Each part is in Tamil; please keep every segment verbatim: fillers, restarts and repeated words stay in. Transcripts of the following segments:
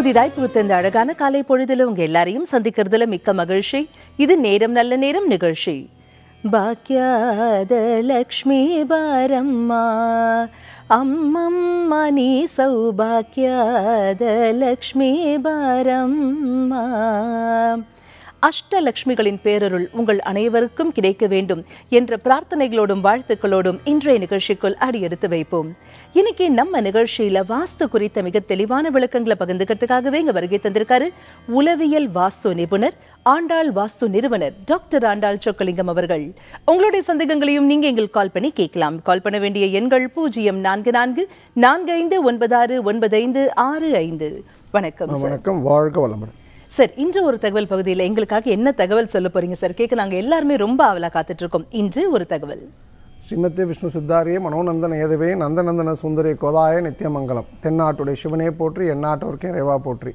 புதிதாய் பூத்த இந்த அழகான காலை பொழுதுல உங்க எல்லாரையும் சந்திக்கிறதுல மிக்க மகிழ்ச்சி. இது நேரம் நல்ல நேரம் நிகழ்ச்சி. பாக்யாத லக்ஷ்மி பாரம்மா அம்மம்மா நீ சௌபாக்யாத லக்ஷ்மி பாரம்மா. அஷ்டலக்ஷ்மிகளின் பேரருள் உங்கள் அனைவருக்கும் கிடைக்க வேண்டும் என்ற பிரார்த்தனைகளோடும் வாழ்த்துக்களோடும் இன்றைய நிகழ்ச்சிக்குள் அடியெடுத்து வைப்போம். இன்னைக்கு நம்ம நிகழ்ச்சியில வாஸ்து குறித்த மிக தெளிவான விளக்கங்களை பகிர்ந்துக்கிறதுக்காகவே இங்க வருகை தந்திருக்காரு உளவியல் வாஸ்து நிபுணர், ஆண்டாள் வாஸ்து நிறுவனர் டாக்டர் ஆண்டாள் சொக்கலிங்கம் அவர்கள். உங்களுடைய சந்தேகங்களையும் நீங்க எங்களுக்கு கால் பண்ணி கேட்கலாம். கால் பண்ண வேண்டிய எண்கள் பூஜ்ஜியம் நான்கு நான்கு நான்கு ஐந்து ஒன்பது ஆறு ஒன்பது ஐந்து ஆறு ஐந்து. வணக்கம். வணக்கம். வாழ்க வளமுடன். சார், இன்று ஒரு தகவல் பகுதியில் எங்களுக்காக என்ன தகவல் சொல்ல போறீங்க சார்? கேட்க நாங்க எல்லாருமே ரொம்ப ஆவலா காத்துட்டு இருக்கோம். இன்று ஒரு தகவல். ஸ்ரீமதே விஷ்ணு சித்தாரியே மனோநந்தன ஏதவே நந்தநந்தன சுந்தரி கோதாய நித்தியமங்கலம். தென்னாட்டுடைய சிவனே போற்றி, எந்நாட்டவர்க்கே இறைவா போற்றி.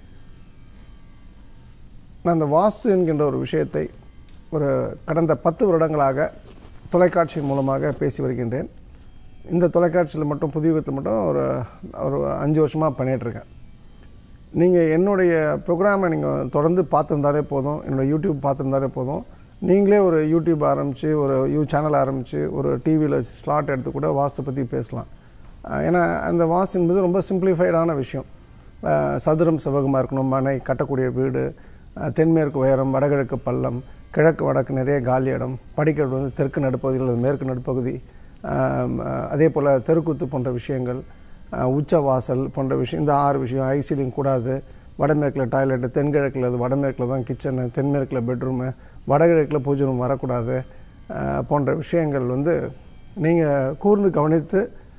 நான் இந்த வாஸ்து என்கின்ற ஒரு விஷயத்தை ஒரு கடந்த பத்து வருடங்களாக தொலைக்காட்சி மூலமாக பேசி வருகின்றேன். இந்த தொலைக்காட்சியில் மட்டும் புதியுகத்தில் மட்டும் ஒரு ஒரு அஞ்சு வருஷமாக பண்ணிகிட்ருக்கேன். நீங்கள் என்னுடைய ப்ரோக்ராமை நீங்கள் தொடர்ந்து பார்த்துருந்தாலே போதும், என்னோடய யூடியூப் பார்த்துருந்தாலே போதும். நீங்களே ஒரு யூடியூப் ஆரம்பித்து ஒரு யூ சேனல் ஆரம்பித்து ஒரு டிவியில் ஸ்லாட் எடுத்து கூட வாஸ்து பற்றி பேசலாம். ஏன்னா அந்த வாஸ்து என்பது ரொம்ப சிம்பிளிஃபைடான விஷயம். சதுரம் செவ்வகமாக இருக்கணும், மனை கட்டக்கூடிய வீடு, தென்மேற்கு உயரம், வடகிழக்கு பள்ளம், கிழக்கு வடக்கு நிறைய காலி இடம், படிக்கிறது வந்து தெற்கு நடுப்பகுதியில் மேற்கு நடுப்பகுதி, அதே போல் தெருக்கூத்து போன்ற விஷயங்கள், உச்ச வாசல் போன்ற விஷயம், இந்த ஆறு விஷயம். ஐசீலிங் கூடாது, வடமேற்கில் டாய்லெட்டு, தென்கிழக்கில் அது வடமேற்கில் தான் கிச்சனு, தென்மேற்கில் பெட்ரூமு, வடகிழக்கில் பூஜை ரூம் வரக்கூடாது போன்ற விஷயங்கள் வந்து நீங்கள் கூர்ந்து கவனித்து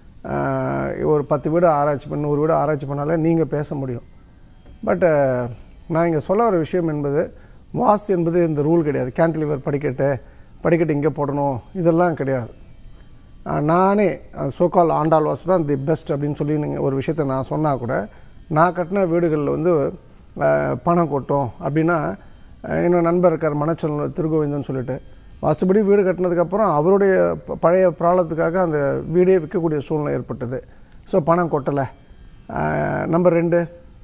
ஒரு பத்து வீடு ஆராய்ச்சி பண்ணி நூறு வீடு ஆராய்ச்சி பண்ணாலே நீங்கள் பேச முடியும். பட் நான் இங்கே சொல்ல வர விஷயம் என்பது வாஸ்து என்பது இந்த ரூல் கிடையாது. கேன்டிலிவர் படிக்கட்டு படிக்கட்டு இங்கே போடணும் இதெல்லாம் கிடையாது. நானே சோகால் ஆண்டாள் வாஸ்து தான் தி பெஸ்ட் அப்படின்னு சொல்லி நீங்கள் ஒரு விஷயத்தை நான் சொன்னால் கூட, நான் கட்டின வீடுகளில் வந்து பணம் கொட்டும் அப்படின்னா, என்னோட நண்பர் இருக்கார் மனச்சொல் திருகோவிந்தன் சொல்லிட்டு, வாஸ்துபடி வீடு கட்டினதுக்கப்புறம் அவருடைய பழைய ப்ராப்ளத்துக்காக அந்த வீடே விற்கக்கூடிய சூழ்நிலை ஏற்பட்டது. ஸோ பணம் கொட்டலை. நம்பர் ரெண்டு,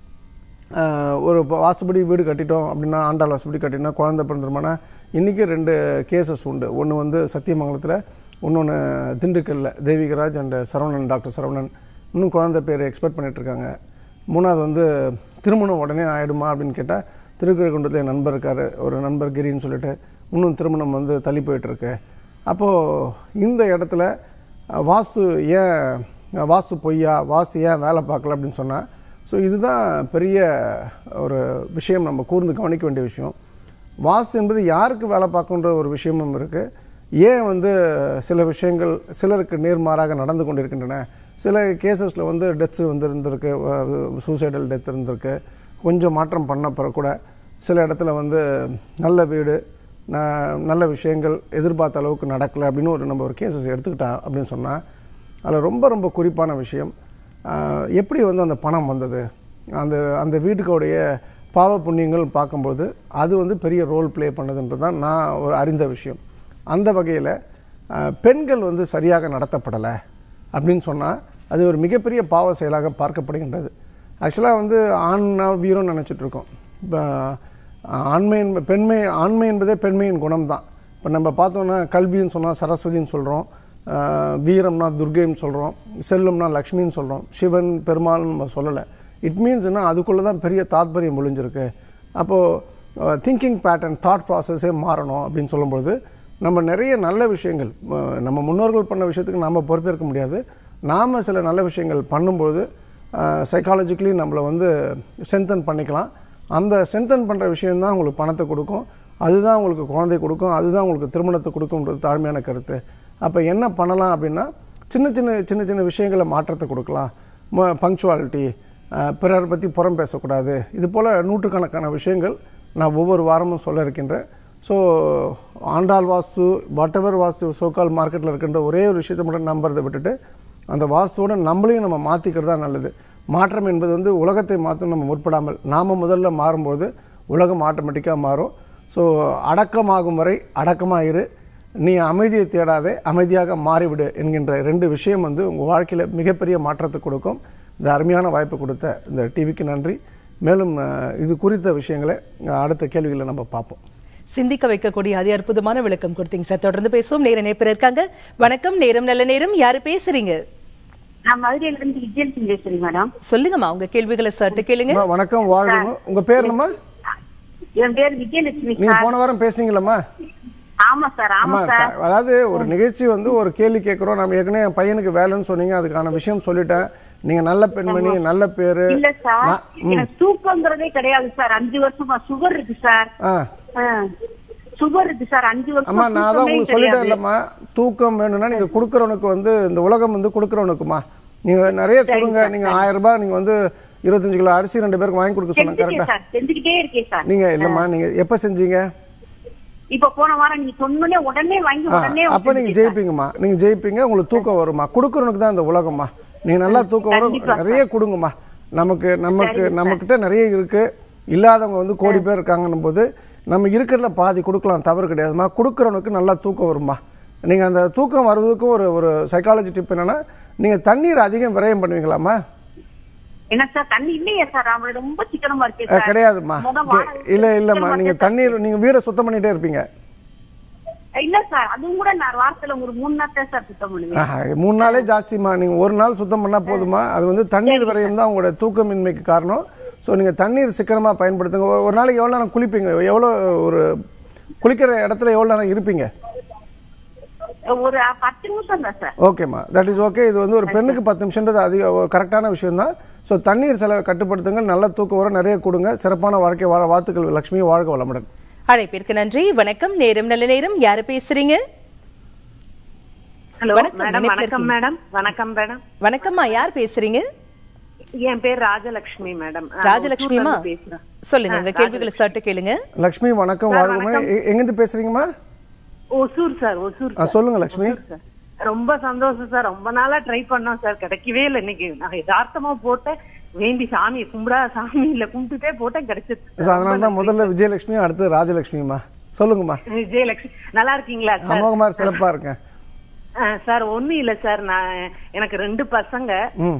ஒரு வாஸ்துபடி வீடு கட்டிட்டோம் அப்படின்னா, ஆண்டாள் வாஸ்துபடி கட்டினா குழந்தை பிறந்துருமானா, இன்றைக்கி ரெண்டு கேசஸ் உண்டு. ஒன்று வந்து சத்தியமங்கலத்தில், இன்னொன்று திண்டுக்கல்லில் தேவிகராஜ் அண்ட் சரவணன், டாக்டர் சரவணன். இன்னும் குழந்தை பேர் எக்ஸ்பெக்ட் பண்ணிகிட்ருக்காங்க. மூணாவது வந்து திருமணம் உடனே ஆகிடுமா அப்படின்னு கேட்டால், திருக்கழுக்குன்றத்தில் என் நண்பர் இருக்கார், ஒரு நண்பர் கிரின்னு சொல்லிட்டு, இன்னும் திருமணம் வந்து தள்ளி போயிட்டுருக்கு. அப்போது இந்த இடத்துல வாஸ்து ஏன் வாஸ்து பொய்யா, வாஸ்து ஏன் வேலை பார்க்கல அப்படின்னு சொன்னால், ஸோ இதுதான் பெரிய ஒரு விஷயம், நம்ம கூர்ந்து கவனிக்க வேண்டிய விஷயம். வாஸ்து என்பது யாருக்கு வேலை பார்க்குன்ற ஒரு விஷயமும் இருக்குது. ஏன் வந்து சில விஷயங்கள் சிலருக்கு நேர்மாறாக நடந்து கொண்டு இருக்கின்றன. சில கேசஸில் வந்து டெத்ஸு வந்து இருந்திருக்கு, சூசைடல் டெத் இருந்திருக்கு. கொஞ்சம் மாற்றம் பண்ண பிறகு கூட சில இடத்துல வந்து நல்ல வீடு, நல்ல விஷயங்கள் எதிர்பார்த்த அளவுக்கு நடக்கலை அப்படின்னு ஒரு நம்ம ஒரு கேசஸ் எடுத்துக்கிட்டா அப்படின்னு சொன்னால், அதில் ரொம்ப ரொம்ப குறிப்பான விஷயம் எப்படி வந்து அந்த பணம் வந்தது, அந்த அந்த வீட்டுக்குடைய பாவ புண்ணியங்கள் பார்க்கும்போது அது வந்து பெரிய ரோல் ப்ளே பண்ணதுன்றது தான் நான் ஒரு அறிந்த விஷயம். அந்த வகையில் பெண்கள் வந்து சரியாக நடத்தப்படலை அப்படின்னு சொன்னால் அது ஒரு மிகப்பெரிய பாவ செயலாக பார்க்கப்படுகின்றது. ஆக்சுவலாக வந்து ஆண்னா வீரம்னு நினச்சிட்ருக்கோம். இப்போ ஆண்மை என்ப பெண்மை ஆண்மை என்பதே பெண்மையின் குணம் தான். இப்போ நம்ம பார்த்தோன்னா கல்வின்னு சொன்னால் சரஸ்வதின்னு சொல்கிறோம், வீரம்னா துர்கைன்னு சொல்கிறோம், செல்வம்னா லக்ஷ்மின்னு சொல்கிறோம், சிவன் பெருமாள்னு நம்ம சொல்லலை. இட் மீன்ஸ்னா அதுக்குள்ளே தான் பெரிய தாத்பரியம் ஒழிஞ்சிருக்கு. அப்போது திங்கிங் பேட்டர்ன், தாட் ப்ராசஸே மாறணும் அப்படின்னு சொல்லும்பொழுது, நம்ம நிறைய நல்ல விஷயங்கள், நம்ம முன்னோர்கள் பண்ண விஷயத்துக்கு நாம் பொறுப்பேற்க முடியாது. நாம் சில நல்ல விஷயங்கள் பண்ணும்போது சைக்காலஜிக்கலி நம்மளை வந்து ஸ்ட்ரென்தன் பண்ணிக்கலாம். அந்த ஸ்ட்ரென்தன் பண்ணுற விஷயந்தான் உங்களுக்கு பணத்தை கொடுக்கும், அதுதான் உங்களுக்கு குழந்தை கொடுக்கும், அதுதான் உங்களுக்கு திருமணத்தை கொடுக்கும்ன்றது தாழ்மையான கருத்து. அப்போ என்ன பண்ணலாம் அப்படின்னா, சின்ன சின்ன சின்ன சின்ன விஷயங்களை மாற்றத்தை கொடுக்கலாம். பங்க்சுவாலிட்டி, பிறர் பற்றி புறம் பேசக்கூடாது, இது போல் நூற்றுக்கணக்கான விஷயங்கள் நான் ஒவ்வொரு வாரமும் சொல்ல இருக்கின்றேன். So Andal vastu, whatever vastu so called மார்க்கெட்டில் இருக்கின்ற ஒரே ஒரு விஷயத்தை மட்டும் நம்புறதை விட்டுட்டு அந்த வாஸ்துவோட நம்மளையும் நம்ம மாற்றிக்கிறது தான் நல்லது. மாற்றம் என்பது வந்து உலகத்தை மாற்ற நம்ம முற்படாமல் நாம் முதல்ல மாறும்போது உலகம் ஆட்டோமேட்டிக்காக மாறும். ஸோ அடக்கமாகும் வரை அடக்கமாக இரு, நீ அமைதியை தேடாதே, அமைதியாக மாறிவிடு என்கின்ற ரெண்டு விஷயம் வந்து உங்கள் வாழ்க்கையில் மிகப்பெரிய மாற்றத்தை கொடுக்கும். இந்த அருமையான வாய்ப்பு கொடுத்த இந்த டிவிக்கு நன்றி. மேலும் இது குறித்த விஷயங்களை அடுத்த கேள்விகளை நம்ம பார்ப்போம். சிந்திக்க வைக்கக்கூடிய அதி அற்புதமான விளக்கம் கொடுத்தீங்க சார். தொடர்ந்து பேசுவோம். நேர நேரம் இருக்காங்க. வணக்கம். நேரம் நல்ல நேரம். யாரு பேசுறீங்க? நான் மதுரையில இருந்து விஜயலட்சுமி பேசுறேன் மேடம். சொல்லுங்கம்மா, உங்க கேள்விகளை சர்ட்ட கேளுங்க. வணக்கம், வாழ்க. உங்க பேர் என்னம்மா? என் பேர் விஜயலட்சுமி. நீங்க போன வாரம் பேசுனீங்களா? ஆமா சார். ஆமா சார். அதாவது ஒரு நிகழ்ச்சி வந்து ஒரு கேள்வி கேட்கிறோம். நம்ம ஏற்கனவே என் பையனுக்கு வேலைன்னு சொன்னீங்க, அதுக்கான விஷயம் சொல்லிட்டேன். நீங்க நல்ல பெண்மணி, நல்ல பேரு. இல்ல சார், எனக்கு தூக்கம்ங்கிறதே கிடையாது சார். அஞ்சு வருஷமா சுகர் இருக்கு சார். சுகர் இருக்கு சார். அஞ்சு வருஷம். அம்மா, நான் தான் உங்களுக்கு சொல்லிட்டேன் இல்லம்மா, தூக்கம் வேணும்னா நீங்க கொடுக்கறவனுக்கு வந்து இந்த உலகம் வந்து கொடுக்கறவனுக்குமா நீங்க நிறைய கொடுங்க. நீங்க ஆயிரம் ரூபாய் நீங்க வந்து இருபத்தஞ்சு கிலோ அரிசி ரெண்டு பேருக்கு வாங்கி கொடுக்க சொன்னாங்க. கரெக்டா? செஞ்சுக்கிட்டே இருக்கேன் சார். நீங்க இல்லம்மா, நீங்க எப்ப செஞ்சீங்க? இப்ப போன வாரம் நீங்க சொன்னே உடனே வாங்கி உடனே. அப்ப நீங்க ஜெயிப்பீங்கம்மா, நீங்க ஜெயிப்பீங்க. உங்களுக்கு தூக்கம் வருமா? கொடுக்கறவனுக்கு தான் இந்த உலகம்மா. நீங்க நல்லா தூக்கம் வரும், நிறைய கொடுங்கம்மா. நமக்கு நமக்கு நம்மக்கிட்ட நிறைய இருக்கு, இல்லாதவங்க வந்து கோடி பேர் இருக்காங்கன்னும் போது நம்ம இருக்கிறதுல பாதி கொடுக்கலாம், தவறு கிடையாதுமா. கொடுக்குறவனுக்கு நல்லா தூக்கம் வருமா. நீங்கள் அந்த தூக்கம் வருவதுக்கும் ஒரு ஒரு சைக்காலஜி டிப் என்னன்னா, நீங்கள் தண்ணீர் அதிகம் விரயம் பண்ணுவீங்களாம்மா? என்ன சார், தண்ணி இல்லையா சார்? அவன் ரொம்ப சிக்கனமா இருக்கு. கிடையாதுமா. இல்லை இல்லைம்மா, நீங்கள் தண்ணீர் நீங்கள் வீடை சுத்தம் பண்ணிகிட்டே இருப்பீங்க. இல்ல சார், அதுவும் கூட நான் வாரத்துல ஒரு மூணு நாள் தான் சார் சுத்தம் பண்ணுவேன். மூணு நாளே ஜாஸ்திமா. நீங்கள் ஒரு நாள் சுத்தம் பண்ணால் போதுமா. அது வந்து தண்ணீர் விரயம் தான் உங்களோட தூக்கமின்மைக்கு காரணம். ஸோ நீங்கள் தண்ணீர் சிக்கனமாக பயன்படுத்துங்க. ஒரு நாளைக்கு எவ்வளோ நேரம் குளிப்பீங்க? எவ்வளோ ஒரு குளிக்கிற இடத்துல எவ்வளோ நேரம் இருப்பீங்க? ஒரு பத்து நிமிஷம் தான் சார். ஓகேம்மா, தட் இஸ் ஓகே. இது வந்து ஒரு பெண்ணுக்கு பத்து நிமிஷம்ன்றது அதிக கரெக்டான விஷயம் தான். ஸோ தண்ணீர் செலவை கட்டுப்படுத்துங்க, நல்ல தூக்கம் வர நிறைய கொடுங்க. சிறப்பான வாழ்க்கை வாழ வாழ்த்துக்கள். லட்சுமி, வாழ்க வளமுடன். அழைப்பிற்கு நன்றி. வணக்கம். நேரம் நல்ல நேரம். யாரு பேசுறீங்க? Hello madam. வணக்கம் மேடம். வணக்கம் மேடம். வணக்கம்மா, யார் பேசுறீங்க? என் பேர் ராஜலட்சுமி மேடம். ராஜலட்சுமிமா, சொல்லுங்க, உங்க கேள்விகளை சட்ட கேளுங்க. லட்சுமி வணக்கம், வாழ்க. எங்கிருந்து பேசுறீங்கம்மா? ஒசூர் சார். ஒசூர். சொல்லுங்க லட்சுமி. ரொம்ப சந்தோஷம் சார். ரொம்ப நாளா ட்ரை பண்ணோம் சார், கிடைக்கவே இல்லை. இன்னைக்கு நான் யதார்த்தமா போட்டேன், வேண்டி சாமி கும்பிடா சாமி இல்ல கும்பிட்டுட்டே போட்டேன், கிடைச்சிருச்சு. அதனால தான் முதல்ல விஜயலட்சுமி, அடுத்து ராஜலட்சுமிமா. சொல்லுங்கம்மா. விஜயலட்சுமி நல்லா இருக்கீங்களா? அமோகமா சிறப்பா இருக்கேன் சார். ஒண்ணு இல்ல சார், நான் எனக்கு ரெண்டு பசங்க,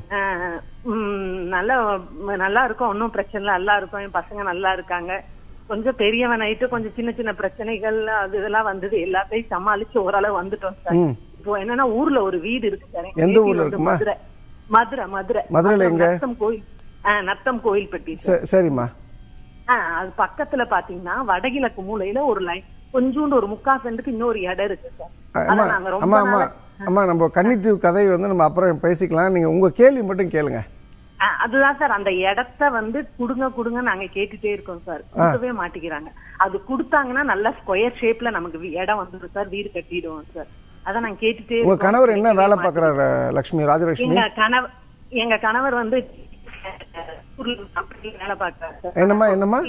நல்லா நல்லா இருக்கும், ஒன்னும் பிரச்சனை இல்லை, நல்லா இருக்கும். என் பசங்க நல்லா இருக்காங்க. கொஞ்சம் பெரியவன் ஆயிட்டு கொஞ்சம் சின்ன சின்ன பிரச்சனைகள் அது இதெல்லாம் வந்தது, எல்லாத்தையும் சமாளிச்சு ஓரளவு வந்துட்டோம் சார். இப்போ என்னன்னா ஊர்ல ஒரு வீடு இருக்கு சார். எந்த ஊர்ல இருக்குமா? மதுரை. மதுரை மதுரை மதுரையில எங்க? நத்தம் கோயில். நத்தம் கோயில்பட்டி. சரிம்மா. அது பக்கத்துல பாத்தீங்கன்னா வடகிழக்கு மூலையில ஒரு லைன் கொஞ்சோண்டு ஒரு முக்கா சென்ட்டுக்கு இன்னொரு இடம் இருக்கு சார். அம்மா அம்மா அம்மா நம்ம கன்னித்தீவு கதை வந்து நம்ம அப்புறம் பேசிக்கலாம். நீங்க உங்க கேள்வி மட்டும் கேளுங்க. அதுதான் சார், அந்த இடத்த வந்து குடுங்க குடுங்க நாங்க கேட்டுட்டே இருக்கோம் சார், கொடுக்கவே மாட்டேங்கிறாங்க. அது கொடுத்தாங்கன்னா நல்ல ஸ்கொயர் ஷேப்ல நமக்கு இடம் வந்துடும் சார், வீடு கட்டிடுவோம் சார். அதான் நாங்க கேட்டுட்டே. உங்க கணவர் என்ன வேலை பாக்குறாரு லட்சுமி? ராஜலட்சுமி. எங்க கணவர் எங்க கணவர் வந்து வேலை பாக்குறாரு. என்னம்மா என்னம்மா?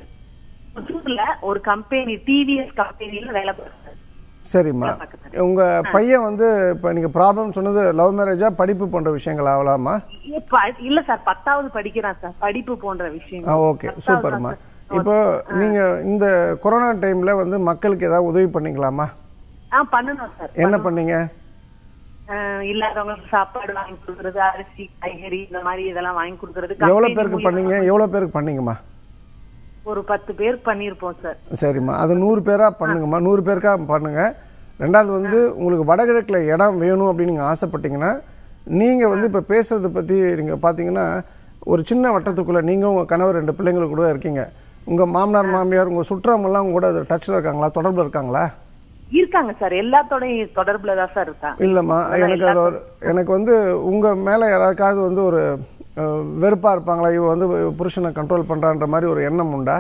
ஒரு கம்பெனி, டிவிஎஸ் கம்பெனில வேலை பார்க்கறாரு. சரிம்மா. உங்க பையன் வந்து இப்ப நீங்க ப்ராப்ளம் சொன்னது லவ் மேரேஜா, படிப்பு போன்ற விஷயங்கள் ஆகலாமா? இல்ல சார், பத்தாவது படிக்கிறான் சார், படிப்பு போன்ற விஷயம். ஓகே, சூப்பர்மா. இப்போ நீங்க இந்த கொரோனா டைம்ல வந்து மக்களுக்கு ஏதாவது உதவி பண்ணீங்களாமா? பண்ணணும் சார். என்ன பண்ணீங்க? இல்லாதவங்களுக்கு சாப்பாடு வாங்கி கொடுக்கறது, அரிசி காய்கறி இந்த மாதிரி இதெல்லாம் வாங்கி கொடுக்கறது. எவ்வளவு பேருக்கு பண்ணீங்க? எவ்வளவு பேருக்கு பண்ணீங்கம்மா? ஒரு பத்து பேருக்கு பண்ணிருப்போம் சார். சரிம்மா, அது நூறு பேரா பண்ணுங்கம்மா. நூறு பேருக்கா பண்ணுங்க. ரெண்டாவது வந்து உங்களுக்கு வடகிழக்குல இடம் வேணும் அப்படின்னு நீங்க ஆசைப்பட்டீங்கன்னா, நீங்க வந்து இப்ப பேசுறதை பத்தி நீங்க பாத்தீங்கன்னா ஒரு சின்ன வட்டத்துக்குள்ள நீங்க உங்க கணவர் ரெண்டு பிள்ளைங்களுக்கு கூட இருக்கீங்க. உங்க மாமனார் மாமியார் உங்க சுற்றவங்க எல்லாம் கூட டச்ல இருக்காங்களா, தொடர்புல இருக்காங்களா? இருக்காங்க சார், எல்லாத்தோடையும் தொடர்புல தான் சார் இருக்காங்க. இல்லம்மா, எனக்கு எனக்கு வந்து உங்க மேல யாராவது வந்து ஒரு வெறுப்பா இருப்பாங்களா, இவ வந்து புருஷனை கண்ட்ரோல் பண்றான்ற மாதிரி ஒரு எண்ணம் உண்டா?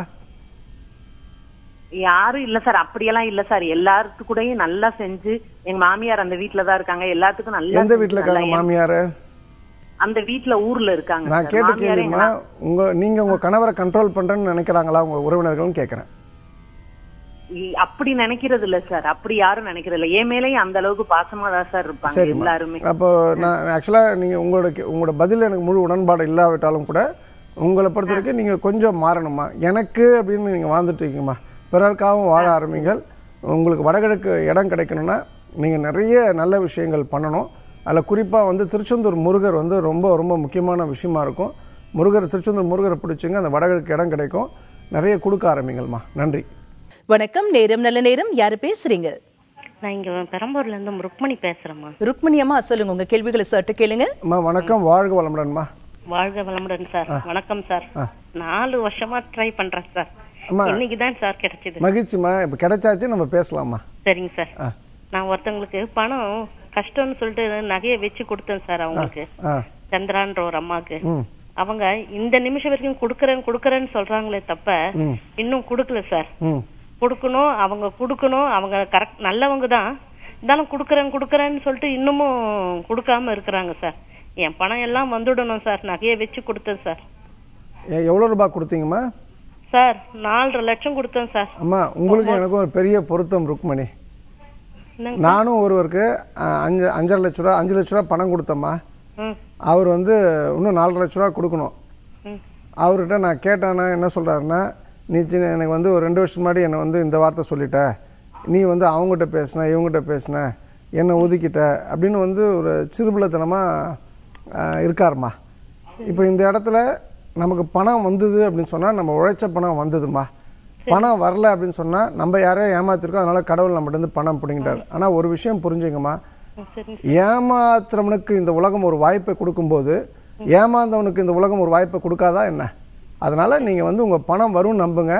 யாரும் இல்ல சார், அப்படியெல்லாம் இல்ல சார். எல்லாத்து கூடயும் நல்லா செஞ்சு, எங்க மாமியார் அந்த வீட்டுலதான் இருக்காங்க, எல்லாத்துக்கும் நல்லா. எந்த வீட்டுல இருக்காங்க மாமியாரு? அந்த வீட்டுல ஊர்ல இருக்காங்க. நான் கேட்ட கேள்விமா, உங்க நீங்க உங்க கணவரை கண்ட்ரோல் பண்றேன்னு நினைக்கிறாங்களா உங்க உறவினர்கள் கேக்குறேன். அப்படி நினைக்கிறது இல்ல சார், அப்படி யாரும் நினைக்கிறது இல்ல. என் மேலேயும் அந்த அளவுக்கு பாசமா தான் சார் இருப்பாங்க எல்லாருமே. அப்போ நான் ஆக்சுவலா நீங்க உங்களோட உங்களோட பதில் எனக்கு முழு உடன்பாடு இல்லாவிட்டாலும் கூட உங்களை பொறுத்த வரைக்கும் நீங்க கொஞ்சம் மாறணுமா. எனக்கு அப்படின்னு நீங்க வாழ்ந்துட்டு இருக்கீங்கம்மா, பிறருக்காகவும் வாழ ஆரம்பிங்கள். உங்களுக்கு வடகிழக்கு இடம் கிடைக்கணும்னா நீங்க நிறைய நல்ல விஷயங்கள் பண்ணணும். அதில் குறிப்பாக வந்து திருச்செந்தூர் முருகர் வந்து ரொம்ப ரொம்ப முக்கியமான விஷயமா இருக்கும். முருகர் திருச்செந்தூர் முருகரை பிடிச்சிங்க, அந்த வடகிழக்கு இடம் கிடைக்கும், நிறைய கொடுக்க ஆரம்பிங்கள்மா. நன்றி. வணக்கம். நேரம் நல்ல நேரம். யாரு பேசுறீங்க? நான் இங்க பெரம்பூர்ல இருந்து ருக்மணி பேசுறேம்மா. ருக்மணி அம்மா சொல்லுங்க, உங்க கேள்விகளை சற்று கேளுங்க. அம்மா வணக்கம், வாழ்க வளமுடன்மா. வாழ்க வளமுடன் சார். வணக்கம் சார். நாலு வருஷமா ட்ரை பண்றேன் சார். இன்னைக்கு தான் சார் கிடைச்சது. மகிழ்ச்சிமா. இப்ப கிடைச்சாச்சு, நம்ம பேசலாமா? சரிங்க சார். நான் ஒருத்தவங்களுக்கு பணம் கஷ்டம்னு சொல்லிட்டு நகையை வச்சு கொடுத்தேன் சார். அவங்களுக்கு சந்திரான்ற ஒரு அம்மாக்கு. அவங்க இந்த நிமிஷம் வரைக்கும் குடுக்கறேன் குடுக்கறேன்னு சொல்றாங்களே தப்ப இன்னும் குடுக்கல சார். குடுக்கணும், அவங்க குடுக்கணும், அவங்க கரெக்ட் நல்லவங்க தான், இருந்தாலும் குடுக்கறேன் குடுக்கறேன்னு சொல்லிட்டு இன்னமும் குடுக்காம இருக்கிறாங்க சார். என் பணம் எல்லாம் வந்துடணும் சார். நகையை வச்சு கொடுத்தேன் சார். எவ்வளவு ரூபாய் கொடுத்தீங்கம்மா? சார் நாலரை லட்சம் கொடுத்தேன் சார். அம்மா உங்களுக்கு எனக்கும் ஒரு பெரிய பொருத்தம் ருக்மணி. நானும் ஒருவருக்கு அஞ்சு அஞ்சரை லட்ச ரூபா அஞ்சு லட்ச ரூபா பணம் கொடுத்தம்மா. அவர் வந்து இன்னும் நாலரை லட்ச ரூபா கொடுக்கணும். அவர்கிட்ட நான் கேட்டேன்னா என்ன சொல்றாருன்னா, நீ சின்ன எனக்கு வந்து ஒரு ரெண்டு வருஷம் முன்னாடி என்னை வந்து இந்த வார்த்தை சொல்லிட்ட, நீ வந்து அவங்ககிட்ட பேசின இவங்ககிட்ட பேசின என்னை ஒதுக்கிட்ட அப்படின்னு வந்து ஒரு சிறுபிள்ளைத்தனமாக இருக்காருமா. இப்போ இந்த இடத்துல நமக்கு பணம் வந்தது அப்படின்னு சொன்னால் நம்ம உழைச்ச பணம் வந்ததுமா. பணம் வரல அப்படின்னு சொன்னால் நம்ம யாரையோ ஏமாத்திருக்கோம், அதனால கடவுள் நம்மகிட்ட இருந்து பணம் பிடிங்கிட்டார். ஆனால் ஒரு விஷயம் புரிஞ்சுங்கம்மா, ஏமாத்துறவனுக்கு இந்த உலகம் ஒரு வாய்ப்பை கொடுக்கும்போது ஏமாந்தவனுக்கு இந்த உலகம் ஒரு வாய்ப்பை கொடுக்காதா என்ன? அதனால நீங்கள் வந்து உங்கள் பணம் வரும்னு நம்புங்க.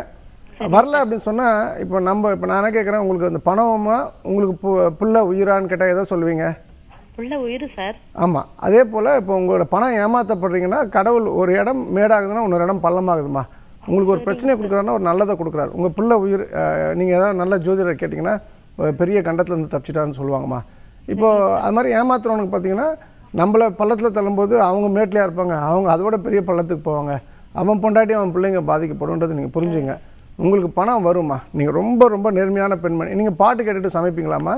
வரல அப்படின்னு சொன்னால் இப்போ நம்ம இப்போ நான் என்ன கேட்குறேன், உங்களுக்கு அந்த பணமா உங்களுக்கு புள்ள உயிரான்னு கேட்டால் எதோ சொல்லுவீங்க? புள்ள உயிர் சார். ஆமாம். அதே போல் இப்போ உங்களோட பணம் ஏமாற்றப்படுறீங்கன்னா கடவுள் ஒரு இடம் மேடாகுதுன்னா இன்னொரு இடம் பள்ளமாகுதுமா. உங்களுக்கு ஒரு பிரச்சனையை கொடுக்குறாருன்னா ஒரு நல்லதை கொடுக்குறாரு. உங்கள் பிள்ளை உயிர் நீங்கள் ஏதாவது நல்ல ஜோதிடரை கேட்டிங்கன்னா பெரிய கண்டத்தில் இருந்து தப்பிச்சிட்டாருன்னு சொல்லுவாங்கம்மா. இப்போது அது மாதிரி ஏமாத்துறவனுக்கு பார்த்தீங்கன்னா நம்மளை பள்ளத்தில் தள்ளும்போது அவங்க மேட்லையாக இருப்பாங்க, அவங்க அதோட பெரிய பள்ளத்துக்கு போவாங்க. அவன் பொண்டாட்டி அவன் பிள்ளைங்க பாதிக்கப்படும்ன்றது நீங்கள் புரிஞ்சுங்க. உங்களுக்கு பணம் வருமா. நீங்கள் ரொம்ப ரொம்ப நேர்மையான பெண்மணி. நீங்கள் பாட்டு கேட்டுட்டு சமைப்பீங்களாம்மா?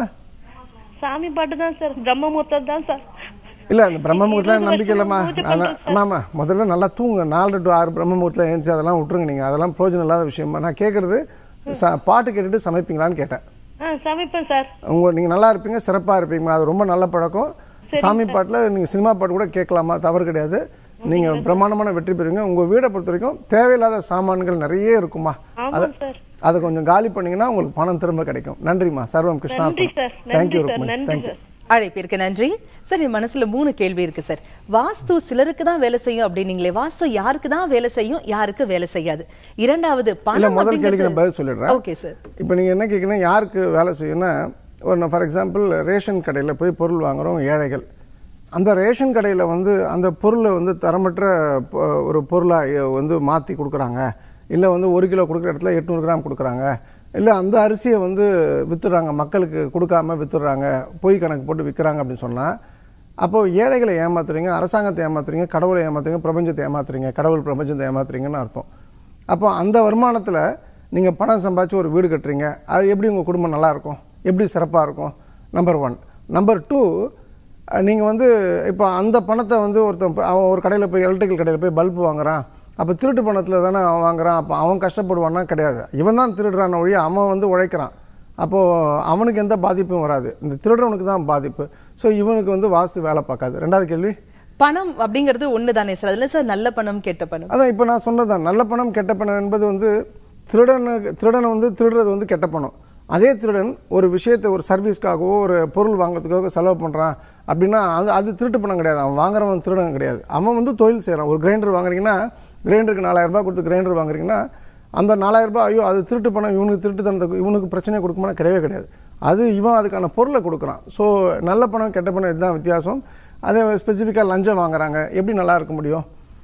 சாமி பாட்டு தான் சார். பிரம்மமுகூர்த்தம் தான் சார். இல்லை அந்த பிரம்மமுகூர்த்தம் நம்பிக்கை இல்லைம்மா. ஆமாம்மா, முதல்ல நல்லா தூங்க. நாலு டு ஆறு பிரம்மமுகூர்த்தம் எழுந்துச்சு அதெல்லாம் விட்டுருங்க. நீங்கள் அதெல்லாம் பிரயோஜனம் இல்லாத விஷயமா. நான் கேட்குறது ச பாட்டு கேட்டுட்டு சமைப்பீங்களான்னு கேட்டேன். சமைப்பேன் சார். உங்கள் நீங்கள் நல்லா இருப்பீங்க, சிறப்பாக இருப்பீங்கம்மா. அது ரொம்ப நல்ல பழக்கம். சாமி பாட்டில் நீங்கள் சினிமா பாட்டு கூட கேட்கலாமா, தவறு கிடையாது. நீங்கள் பிரமாண்டமான வெற்றி பெறுவீங்க. உங்கள் வீடை பொறுத்த வரைக்கும் தேவையில்லாத சாமான்கள் நிறைய இருக்குமா, அதை அதை கொஞ்சம் காலி பண்ணீங்கன்னா உங்களுக்கு பணம் திரும்ப கிடைக்கும். நன்றிம்மா. சர்வம் கிருஷ்ணா. தேங்க்யூ ருக்மணி. தேங்க்யூ. அழைப்பிற்கு நன்றி. சார் என் மனசுல மூணு கேள்வி இருக்கு சார். வாஸ்து சிலருக்கு தான் வேலை செய்யும் அப்படின்னீங்களே, வாஸ்து யாருக்கு தான் வேலை செய்யும், யாருக்கு வேலை செய்யாது? இரண்டாவது பணம். முதல் கேள்விக்கு நான் பதில் சொல்லிடுறேன். Okay sir. இப்போ நீங்கள் என்ன கேட்குறீங்க, யாருக்கு வேலை செய்யும்னா, ஒரு ஃபார் எக்ஸாம்பிள் ரேஷன் கடையில் போய் பொருள் வாங்குகிறோம் ஏழைகள். அந்த ரேஷன் கடையில் வந்து அந்த பொருளை வந்து தரமற்ற ஒரு பொருளாக வந்து மாற்றி கொடுக்குறாங்க, இல்லை வந்து ஒரு கிலோ கொடுக்குற இடத்துல எட்நூறு கிராம் கொடுக்குறாங்க, இல்லை அந்த அரிசியை வந்து விற்றுறாங்க, மக்களுக்கு கொடுக்காம விற்றுறாங்க, பொய் கணக்கு போட்டு விற்கிறாங்க அப்படின்னு சொன்னால், அப்போது ஏழைகளை ஏமாத்துறீங்க, அரசாங்கத்தை ஏமாத்துறீங்க, கடவுளை ஏமாத்துறீங்க, பிரபஞ்சத்தை ஏமாத்துறீங்க, கடவுள் பிரபஞ்சத்தை ஏமாத்துறீங்கன்னு அர்த்தம். அப்போ அந்த வருமானத்தில் நீங்கள் பணம் சம்பாதிச்சு ஒரு வீடு கட்டுறீங்க, அது எப்படி உங்கள் குடும்பம் நல்லாயிருக்கும், எப்படி சிறப்பாக இருக்கும்? Number one. நம்பர் டூ, நீங்கள் வந்து இப்போ அந்த பணத்தை வந்து ஒருத்தன் அவன் ஒரு கடையில் போய் எலக்ட்ரிக்கல் கடையில் போய் பல்பு வாங்குறான், அப்போ திருட்டு பணத்தில் தானே அவன் வாங்குறான், அப்போ அவன் கஷ்டப்படுவான்னா கிடையாது, இவன் தான் திருடுறான ஒழிய அவன் வந்து உழைக்கிறான். அப்போது அவனுக்கு எந்த பாதிப்பும் வராது, இந்த திருடுறவனுக்கு தான் பாதிப்பு. ஸோ இவனுக்கு வந்து வாஸ்து வேலை பார்க்காது. ரெண்டாவது கேள்வி, பணம் அப்படிங்கிறது ஒன்று தானே சார்? அதில் சார் நல்ல பணம் கெட்ட பணம். அதான் இப்போ நான் சொன்னதான், நல்ல பணம் கெட்ட பணம் என்பது வந்து திருடனுக்கு திருடனை வந்து திருடுறது வந்து கெட்ட பணம். அதே திருடன் ஒரு விஷயத்தை ஒரு சர்வீஸ்க்காகவோ ஒரு பொருள் வாங்குறதுக்காக செலவு பண்ணுறான் அப்படின்னா அது அது திருட்டு பணம் கிடையாது, அவன் வாங்குறவன் திருடன் கிடையாது. அவன் வந்து தொழில் செய்கிறான். ஒரு கிரைண்டர் வாங்குறீங்கன்னா கிரைண்டருக்கு நாலாயிரம் ரூபாய் கொடுத்து கிரைண்டர் வாங்குறீங்கன்னா அந்த நாலாயிரம் ரூபாய் ஐயோ அது திருட்டு பணம், இவனுக்கு திருட்டு தனத்துக்கு இவனுக்கு பிரச்சனையை கொடுக்குமானா கிடையவே கிடையாது. அது இவன் அதுக்கான பொருளை கொடுக்குறான். ஸோ நல்ல பணம் கெட்ட பணம் இதுதான் வித்தியாசம். அதே ஸ்பெசிஃபிக்காக லஞ்சம் வாங்குறாங்க, எப்படி நல்லா இருக்க முடியும்?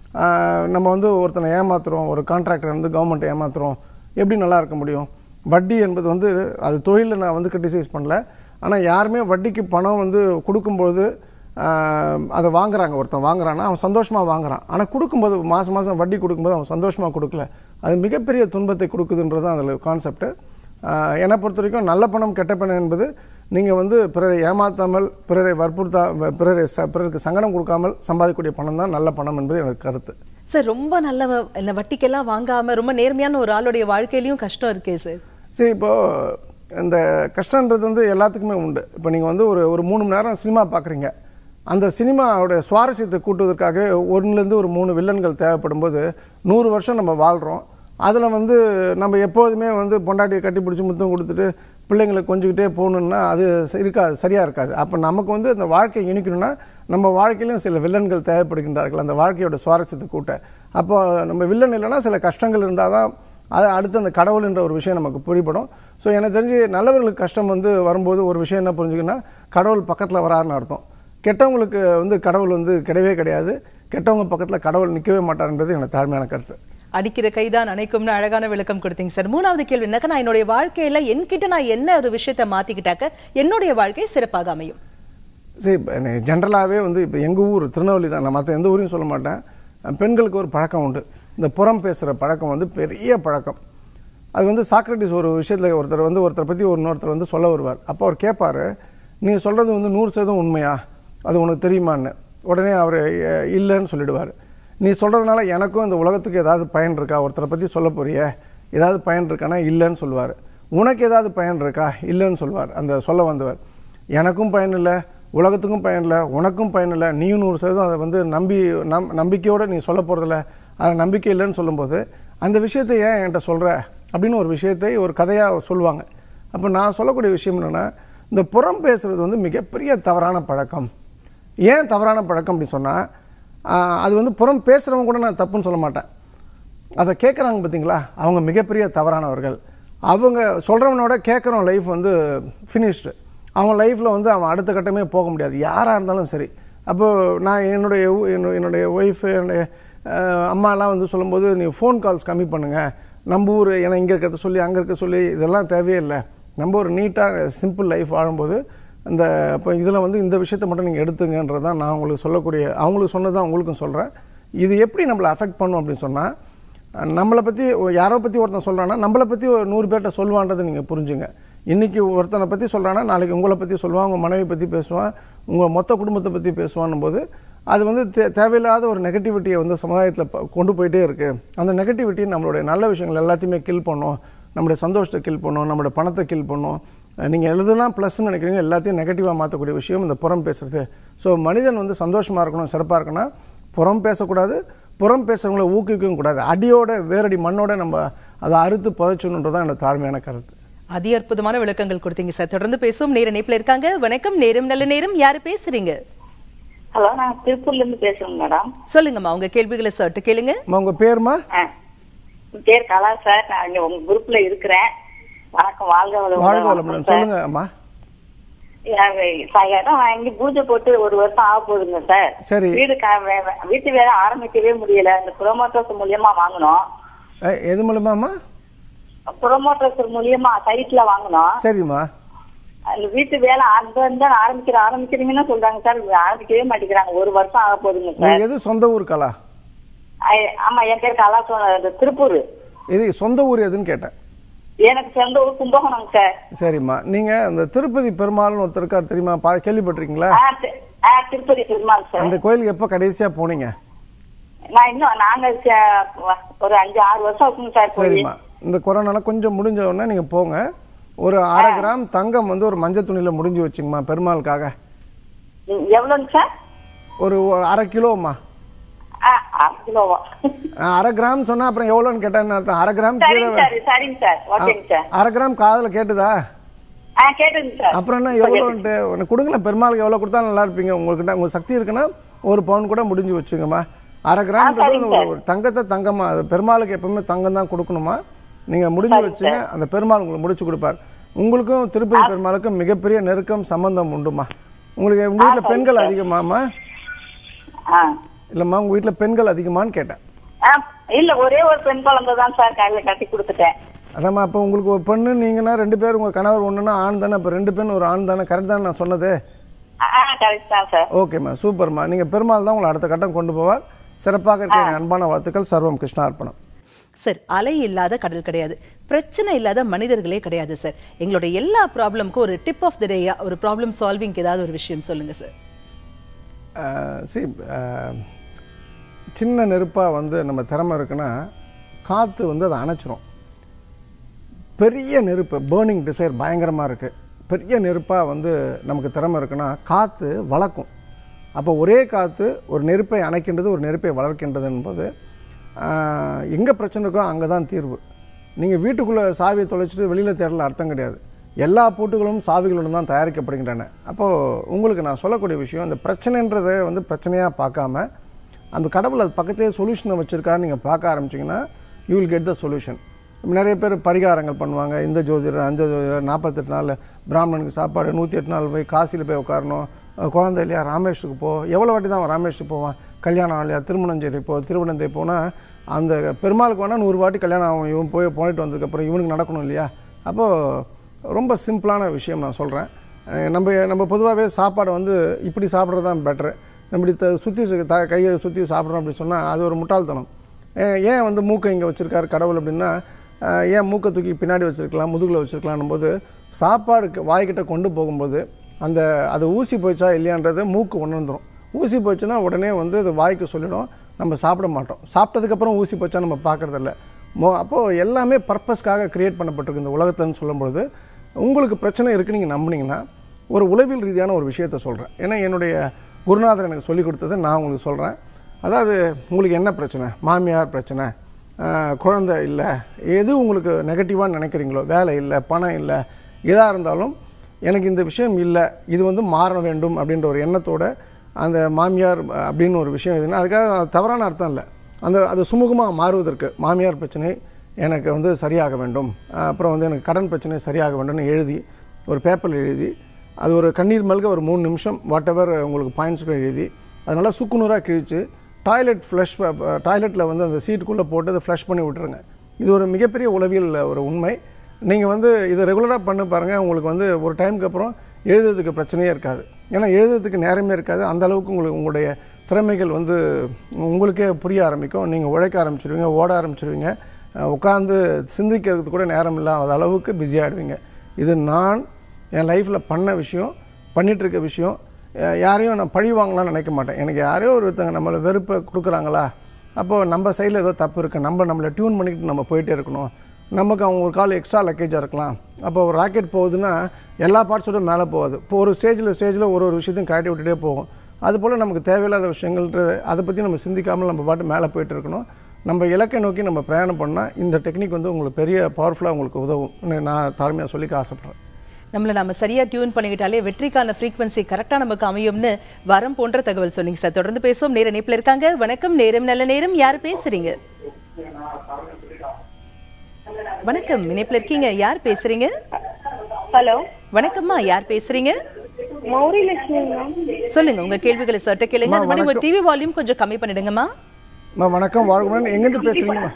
நம்ம வந்து ஒருத்தனை ஏமாத்துறோம், ஒரு கான்ட்ராக்டர் வந்து கவர்மெண்ட்டை ஏமாத்துறோம், எப்படி நல்லா இருக்க முடியும்? வட்டி என்பது வந்து அது தொழிலில் நான் வந்து கிரிட்டிசைஸ் பண்ணல, ஆனால் யாருமே வட்டிக்கு பணம் வந்து கொடுக்கும்போது அதை வாங்குறாங்க, ஒருத்தன் வாங்குறான்னா அவன் சந்தோஷமாக வாங்குறான், ஆனால் கொடுக்கும்போது மாதம் மாதம் வட்டி கொடுக்கும்போது அவன் சந்தோஷமாக கொடுக்கல, அது மிகப்பெரிய துன்பத்தை கொடுக்குதுன்றது தான் அதில் கான்செப்ட்டு. என்னை பொறுத்த வரைக்கும் நல்ல பணம் கெட்ட பணம் என்பது நீங்கள் வந்து பிறரை ஏமாற்றாமல், பிறரை வற்புறுத்தா பிறரை பிறருக்கு சங்கடம் கொடுக்காமல் சம்பாதிக்கக்கூடிய பணம் தான் நல்ல பணம் என்பது எனக்கு கருத்து. சார் ரொம்ப நல்ல இந்த வட்டிக்கெல்லாம் வாங்காமல் ரொம்ப நேர்மையான ஒரு ஆளுடைய வாழ்க்கையிலையும் கஷ்டம் இருக்கே சார். சரி, இப்போது இந்த கஷ்டன்றது வந்து எல்லாத்துக்குமே உண்டு. இப்போ நீங்கள் வந்து ஒரு ஒரு மூணு மணி நேரம் சினிமா பார்க்குறீங்க, அந்த சினிமாவோட சுவாரஸ்யத்தை கூட்டுவதற்காக ஒன்றுலேருந்து ஒரு மூணு வில்லன்கள் தேவைப்படும் போது நூறு வருஷம் நம்ம வாழ்கிறோம். அதில் வந்து நம்ம எப்போதுமே வந்து பொண்டாட்டியை கட்டி பிடிச்சி முத்தம் கொடுத்துட்டு பிள்ளைங்களை கொஞ்சிக்கிட்டே போகணுன்னா அது இருக்காது, சரியாக இருக்காது. அப்போ நமக்கு வந்து அந்த வாழ்க்கையை இனிக்கணும்னா நம்ம வாழ்க்கையிலும் சில வில்லன்கள் தேவைப்படுகின்றார்கள் அந்த வாழ்க்கையோட சுவாரஸ்யத்தை கூட்ட. அப்போ நம்ம வில்லன் இல்லைன்னா சில கஷ்டங்கள் இருந்தால் தான் அது அடுத்து அந்த கடவுள் என்ற ஒரு விஷயம் நமக்கு புரிப்படும். ஸோ எனக்கு தெரிஞ்சு நல்லவர்களுக்கு கஷ்டம் வந்து வரும்போது ஒரு விஷயம் என்ன புரிஞ்சுக்கன்னா, கடவுள் பக்கத்தில் வராருன்னு அர்த்தம். கெட்டவங்களுக்கு வந்து கடவுள் வந்து கிடையவே கிடையாது. கெட்டவங்க பக்கத்தில் கடவுள் நிற்கவே மாட்டார்ன்றது எனக்கு தாழ்மையான கருத்து. அடிக்கிற கைதான் அணைக்கும்னு அழகான விளக்கம் கொடுத்தீங்க சார். மூணாவது கேள்வி என்னக்கா, நான் என்னுடைய வாழ்க்கையில என்கிட்ட நான் என்ன ஒரு விஷயத்தை மாத்திக்கிட்டாக்க என்னுடைய வாழ்க்கை சிறப்பாக அமையும்? சரி, ஜென்ரலாகவே வந்து இப்போ எங்கள் ஊர் திருநெல்வேலி தான், நான் மற்ற எந்த ஊரையும் சொல்ல மாட்டேன். பெண்களுக்கு ஒரு பழக்கம் உண்டு, இந்த புறம் பேசுகிற பழக்கம் வந்து பெரிய பழக்கம். அது வந்து சாக்ரட்டிஸ் ஒரு விஷயத்தில் ஒருத்தர் வந்து ஒருத்தரை பற்றி இன்னொருத்தர் வந்து சொல்ல வருவார். அப்போ அவர் கேட்பார், நீங்கள் சொல்கிறது வந்து நூறு சதவீதம் உண்மையா, அது உனக்கு தெரியுமான்னு. உடனே அவர் இல்லைன்னு சொல்லிடுவார். நீ சொல்கிறதுனால எனக்கும் இந்த உலகத்துக்கு ஏதாவது பயன் இருக்கா, ஒருத்தரை பற்றி சொல்ல போறிய ஏதாவது பயன் இருக்கானா இல்லைன்னு சொல்லுவார். உனக்கு ஏதாவது பயன் இருக்கா இல்லைன்னு சொல்லுவார் அந்த சொல்ல வந்தவர். எனக்கும் பயன் இல்லை, உலகத்துக்கும் பயன் இல்லை, உனக்கும் பயன் இல்லை, நீயும் நூறு சதவீதம் அதை வந்து நம்பி நம் நம்பிக்கையோடு நீ சொல்ல போகிறதில்ல, அதை நம்பிக்கை இல்லைன்னு சொல்லும்போது அந்த விஷயத்தை ஏன் என்கிட்ட சொல்கிற அப்படின்னு ஒரு விஷயத்தை ஒரு கதையாக சொல்லுவாங்க. அப்போ நான் சொல்லக்கூடிய விஷயம் என்னென்னா, இந்த புறம் பேசுகிறது வந்து மிகப்பெரிய தவறான பழக்கம். ஏன் தவறான பழக்கம் அப்படின்னு சொன்னால், அது வந்து புறம் பேசுகிறவங்க கூட நான் தப்புன்னு சொல்ல மாட்டேன். அதை கேட்குறாங்க பார்த்தீங்களா, அவங்க மிகப்பெரிய தவறானவர்கள். அவங்க சொல்கிறவனோட கேட்குறவன் லைஃப் வந்து ஃபினிஷ்டு. அவன் லைஃப்பில் வந்து அவன் அடுத்த கட்டமே போக முடியாது, யாராக இருந்தாலும் சரி. அப்போது நான் என்னுடைய என்னுடைய ஒய்ஃபு என்னுடைய அம்மாலாம் வந்து சொல்லும்போது, நீ ஃபோன் கால்ஸ் கம்மி பண்ணுங்கள், நம்ம ஊர் ஏன்னா இங்கே இருக்கிறத சொல்லி அங்கே இருக்க சொல்லி இதெல்லாம் தேவையே இல்லை, நம்ம ஒரு நீட்டாக சிம்பிள் லைஃப் வாழும்போது அந்த இப்போ இதில் வந்து இந்த விஷயத்தை மட்டும் நீங்கள் எடுத்துங்கன்றது தான் நான் உங்களுக்கு சொல்லக்கூடிய, அவங்களுக்கு சொன்னது தான் உங்களுக்கும் சொல்கிறேன். இது எப்படி நம்மளை அஃபெக்ட் பண்ணும் அப்படின்னு சொன்னால், நம்மளை பற்றி யாரோ பற்றி ஒருத்தன் சொல்கிறான்னா நம்மளை பற்றி ஒரு நூறு பேர்கிட்ட சொல்லுவான்றதை நீங்கள் புரிஞ்சுங்க. இன்றைக்கி ஒருத்தனை பற்றி சொல்கிறான்னா நாளைக்கு உங்களை பற்றி சொல்லுவான், உங்கள் மனைவி பற்றி பேசுவான், உங்கள் மொத்த குடும்பத்தை பற்றி பேசுவான்னும் போது அது வந்து தே தேவையில்லாத ஒரு நெகட்டிவிட்டியை வந்து சமுதாயத்தில் கொண்டு போயிட்டே இருக்குது. அந்த நெகட்டிவிட்டி நம்மளுடைய நல்ல விஷயங்கள் எல்லாத்தையுமே கில் பண்ணும், நம்மளுடைய சந்தோஷத்தை கில் பண்ணும், நம்மளுடைய பணத்தை கில் பண்ணும். நீங்கள் எழுதலாம் ப்ளஸ்ன்னு நினைக்கிறீங்க, எல்லாத்தையும் நெகட்டிவாக மாற்றக்கூடிய விஷயம் இந்த புறம் பேசுகிறது. ஸோ மனிதன் வந்து சந்தோஷமாக இருக்கணும், சிறப்பாக இருக்கணும், புறம் பேசக்கூடாது, புறம் பேசுகிறவங்களை ஊக்குவிக்கவும் கூடாது. அடியோட வேரடி மண்ணோட நம்ம அதை அறுத்து புதைச்சணுன்றதான் என்னோட தாழ்மையான கருத்து. அதி அற்புதமான விளக்கங்கள் கொடுத்தீங்க சார். தொடர்ந்து பேசுவோம். நேர இணைப்புல இருக்காங்க. வணக்கம், நேரம் நல்ல நேரம். யாரு பேசுறீங்க? ஹலோ, நான் திருப்பூர்ல இருந்து பேசுறேன் மேடம். சொல்லுங்கம்மா, உங்க கேள்விகளை சர்ட்டு கேளுங்க. உங்க பேருமா? பேர் கலா சார். நான் உங்க குரூப்ல இருக்கிறேன். வணக்கம், வாழ்க வளமுடன். சொல்லுங்க அம்மா. இடம் வாங்கி பூஜை போட்டு ஒரு வருஷம் ஆக போகுதுங்க சார். சரி. வீடு வீட்டு வேலை ஆரம்பிக்கவே முடியல. இந்த ப்ரோமோட்டர்ஸ் மூலியமா வாங்கணும். எது மூலமாமா? ப்ரோமோட்டர்ஸ் மூலியமா சைட்ல வாங்கணும். சரிம்மா. அந்த வீட்டு வேலை அந்த ஆரம்பிக்கிற ஆரம்பிக்கிறீங்கன்னு சொல்றாங்க சார், ஆரம்பிக்கவே மாட்டேங்கிறாங்க. ஒரு வருஷம் ஆக போகுதுங்க சார். எது சொந்த ஊர் கலா? ஆமா, என் பேர் கலா, திருப்பூர். இது சொந்த ஊர் எதுன்னு கேட்டேன். எனக்கு சொந்த ஊர் கும்பகோணம் சார். சரிம்மா. நீங்க அந்த திருப்பதி பெருமாள்னு ஒருத்தர் இருக்காரு தெரியுமா, கேள்விப்பட்டிருக்கீங்களா? திருப்பதி பெருமாள் சார். அந்த கோயிலுக்கு எப்ப கடைசியா போனீங்க? நான் இன்னும் நாங்க ஒரு அஞ்சு ஆறு வருஷம் இருக்குங்க சார். சரிம்மா. இந்த கொரோனால கொஞ்சம் முடிஞ்ச உடனே நீங்க போங்க. ஒரு அரை கிராம் தங்கம் வந்து ஒரு மஞ்சள் துணியில முடிஞ்சு வச்சுங்கம்மா பெருமாளுக்காக. எவ்வளவுங்க சார்? ஒரு அரை கிலோம்மா. அரை கிராம் சொன்னா அப்புறம் எவ்வளவுன்னு கேட்டேன்னு அர்த்தம். அரை கிராம் கீழே. அரை கிராம் காதுல கேட்டுதா? அப்புறம் என்ன எவ்வளவுன்ட்டு கொடுங்களேன். பெருமாளுக்கு எவ்வளவு கொடுத்தாலும் நல்லா இருப்பீங்க. உங்களுக்கு உங்களுக்கு சக்தி இருக்குன்னா ஒரு பவுன் கூட முடிஞ்சு வச்சுங்கம்மா. அரை கிராம் ஒரு தங்கத்தை தங்கம்மா, பெருமாளுக்கு எப்பவுமே தங்கம் தான் கொடுக்கணுமா. நீங்க முடிஞ்சு வச்சுங்க, அந்த பெருமாள் உங்களுக்கு முடிச்சு கொடுப்பார். உங்களுக்கும் திருப்பதி பெருமாளுக்கும் மிகப்பெரிய நெருக்கம் சம்பந்தம் உண்டுமா. உங்களுக்கு உங்க வீட்டுல பெண்கள் அதிகமாமா? இல்லம்மா, உங்க வீட்டுல பெண்கள் அதிகமான்னு கேட்டேன். இல்ல, ஒரே ஒரு பெண் குழந்தை தான் சார், கையில கட்டி கொடுத்துட்டேன். அதாம்மா, அப்ப உங்களுக்கு ஒரு பெண்ணு, நீங்கன்னா ரெண்டு பேர், உங்க கணவர் ஒண்ணுன்னா ஆண் தானே, அப்ப ரெண்டு பெண் ஒரு ஆண் தானே, கரெக்ட் தானே நான் சொன்னது? ஓகேம்மா, சூப்பர்மா. நீங்க பெருமாள் தான் உங்களை அடுத்த கட்டம் கொண்டு போவார். சிறப்பாக இருக்க அன்பான வாழ்த்துக்கள். சர்வம் கிருஷ்ணார்ப்பணம். சார், அலை இல்லாத கடல் கிடையாது, பிரச்சனை இல்லாத மனிதர்களே கிடையாது சார். எங்களுடைய எல்லா ப்ராப்ளமுக்கும் ஒரு டிப் ஆஃப் த டேயா, ஒரு ப்ராப்ளம் சால்விங் ஏதாவது ஒரு விஷயம் சொல்லுங்க சார். சரி, சின்ன நெருப்பாக வந்து நம்ம திறமை இருக்குன்னா காற்று வந்து அதை அணைச்சிரும். பெரிய நெருப்பு, பேர்னிங் டிசைர் பயங்கரமாக இருக்குது, பெரிய நெருப்பாக வந்து நமக்கு திறமை இருக்குன்னா காற்று வளர்க்கும். அப்போ ஒரே காற்று ஒரு நெருப்பை அணைக்கின்றது, ஒரு நெருப்பை வளர்க்கின்றது என்பது எங்கே பிரச்சனை இருக்கோ அங்கே தான் தீர்வு. நீங்கள் வீட்டுக்குள்ளே சாவியை தொலைச்சிட்டு வெளியில் தேடல அர்த்தம் கிடையாது. எல்லா பூட்டுகளும் சாவிகளுடன் தான் தயாரிக்கப்படுகின்றன. அப்போது உங்களுக்கு நான் சொல்லக்கூடிய விஷயம், அந்த பிரச்சனைன்றதை வந்து பிரச்சனையாக பார்க்காம அந்த கடவுள் அது பக்கத்திலே சொல்யூஷனை வச்சுருக்காரு நீங்கள் பார்க்க ஆரம்பிச்சிங்கன்னா you will get the solution. நிறைய பேர் பரிகாரங்கள் பண்ணுவாங்க. இந்த ஜோதிடர் அந்த ஜோதிடர் நாற்பத்தெட்டு நாள் பிராமணனுக்கு சாப்பாடு, நூற்றி எட்டு நாள் போய் காசியில் போய் உட்காரணும், குழந்தை இல்லையா ராமேஸ்வருக்கு போ, எவ்வளோ வாட்டி தான் அவன் ராமேஸ்வருக்கு போவான், கல்யாணம் இல்லையா திருமணஞ்சேரி போ, திருவண்ணந்தை போனால் அந்த பெருமாளுக்கு வேணால் நூறு வாட்டி கல்யாணம் ஆகும், இவன் போய் போயிட்டு வந்ததுக்கப்புறம் இவனுக்கு நடக்கணும் இல்லையா. அப்போது ரொம்ப சிம்பிளான விஷயம் நான் சொல்கிறேன். நம்ம நம்ம பொதுவாகவே சாப்பாடை வந்து இப்படி சாப்பிட்றது தான் பெட்ரு. நம்ம த சுற்றி த கையை சுற்றி சாப்பிட்றோம் அப்படி சொன்னால் அது ஒரு முட்டாள்தனம். ஏன் வந்து மூக்கை இங்கே வச்சுருக்காரு கடவுள் அப்படின்னா, ஏன் மூக்கை தூக்கி பின்னாடி வச்சுருக்கலாம், முதுகில் வச்சுருக்கலான்னும் போது சாப்பாடுக்கு வாய்க்கிட்ட கொண்டு போகும்போது அந்த அது ஊசி போயிச்சா இல்லையான்றது மூக்கு உணர்ந்துடும். ஊசி போச்சுன்னா உடனே வந்து அது வாய்க்கு சொல்லிடும், நம்ம சாப்பிட மாட்டோம். சாப்பிட்டதுக்கப்புறம் ஊசி போச்சா நம்ம பார்க்குறதில்ல. மோ அப்போது எல்லாமே பர்பஸ்க்காக க்ரியேட் பண்ணப்பட்டிருக்கு இந்த உலகத்துலன்னு சொல்லும்பொழுது உங்களுக்கு பிரச்சனை இருக்குன்னு நீங்கள் நம்பினீங்கன்னா ஒரு உளவியல் ரீதியான ஒரு விஷயத்தை சொல்கிறேன். ஏன்னா என்னுடைய குருநாதர் எனக்கு சொல்லிக் கொடுத்தது நான் உங்களுக்கு சொல்கிறேன். அதாவது உங்களுக்கு என்ன பிரச்சனை, மாமியார் பிரச்சனை, குழந்தை இல்லை, எது உங்களுக்கு நெகட்டிவாக நினைக்கிறீங்களோ, வேலை இல்லை, பணம் இல்லை, எதாக இருந்தாலும் எனக்கு இந்த விஷயம் இல்லை, இது வந்து மாற வேண்டும் அப்படின்ற ஒரு எண்ணத்தோடு அந்த மாமியார் அப்படின்னு ஒரு விஷயம் எதுன்னா அதுக்காக தவறான அர்த்தம் இல்லை. அந்த அது சுமூகமாக மாறுவதற்கு மாமியார் பிரச்சனை எனக்கு வந்து சரியாக வேண்டும், அப்புறம் வந்து எனக்கு கடன் பிரச்சனை சரியாக வேண்டும்னு எழுதி ஒரு பேப்பரில் எழுதி அது ஒரு கண்ணீர் மல்க ஒரு மூணு நிமிஷம் வாட் எவர் உங்களுக்கு பாயிண்ட்ஸ்கள் எழுதி அதனால் சுக்குநூறாக கிழித்து டாய்லெட் ஃப்ளஷ் டாய்லெட்டில் வந்து அந்த சீட்டுக்குள்ளே போட்டு அதை ஃப்ளஷ் பண்ணி விட்டுருங்க. இது ஒரு மிகப்பெரிய உளவியல் ஒரு உண்மை. நீங்கள் வந்து இதை ரெகுலராக பண்ணி பாருங்கள். உங்களுக்கு வந்து ஒரு டைமுக்கு அப்புறம் எழுதுறதுக்கு பிரச்சனையே இருக்காது. ஏன்னா எழுதுறதுக்கு நேரமே இருக்காது. அந்தளவுக்கு உங்களுக்கு உங்களுடைய திறமைகள் வந்து உங்களுக்கே புரிய ஆரம்பிக்கும். நீங்கள் உழைக்க ஆரம்பிச்சிடுவீங்க, ஓட ஆரம்பிச்சிடுவீங்க, உட்காந்து சிந்திக்கிறதுக்கு கூட நேரம் இல்லாத அளவுக்கு பிஸி ஆகிடுவீங்க. இது நான் என் லைஃப்பில் பண்ண விஷயம், பண்ணிகிட்ருக்க விஷயம். யாரையும் நான் பழி வாங்கலாம்னு நினைக்க மாட்டேன். எனக்கு யாரையோ ஒருத்தங்க நம்மளை வெறுப்பை கொடுக்குறாங்களா, அப்போது நம்ம சைடில் ஏதோ தப்பு இருக்குது, நம்ம நம்மளை டியூன் பண்ணிக்கிட்டு நம்ம போயிட்டே இருக்கணும். நமக்கு அவங்க ஒரு கால் எக்ஸ்ட்ரா லக்கேஜாக இருக்கலாம். அப்போ ஒரு ராக்கெட் போகுதுன்னா எல்லா பார்ட்ஸோட மேலே போகாது. இப்போ ஒரு ஸ்டேஜில் ஸ்டேஜில் ஒரு ஒரு விஷயத்தையும் காட்டி விட்டுட்டே போகும். அதுபோல் நமக்கு தேவையில்லாத விஷயங்கள்ன்றது அதை பற்றி நம்ம சிந்திக்காமல் நம்ம பாட்டு மேலே போயிட்டு இருக்கணும். நம்ம இலக்கை நோக்கி நம்ம பிரயாணம் பண்ணால் இந்த டெக்னிக் வந்து உங்களுக்கு பெரிய பவர்ஃபுல்லாக உங்களுக்கு உதவும். நான் தாழ்மையாக சொல்லிக்க ஆசைப்படுறேன். நம்மளை நம்ம சரியா டியூன் பண்ணிக்கிட்டாலே வெற்றிக்கான ஃப்ரீக்வன்சி கரெக்டாக நமக்கு அமையும்னு வரம் போன்ற தகவல் சொன்னீங்க சார். தொடர்ந்து பேசுவோம். நேர இணைப்பில் இருக்காங்க. வணக்கம். நேரம் நல்ல நேரம். யார் பேசுறீங்க? வணக்கம். இணைப்பில் இருக்கீங்க. யார் பேசுறீங்க? ஹலோ, வணக்கம்மா. யார் பேசுறீங்க? மௌரி லட்சுமி. சொல்லுங்க உங்க கேள்விகளை சட்ட கேளுங்க. அது மாதிரி உங்க டிவி வால்யூம் கொஞ்சம் கம்மி பண்ணிடுங்கம்மா. வணக்கம். வாழ்க்கை எங்கிருந்து பேசுறீங்கம்மா?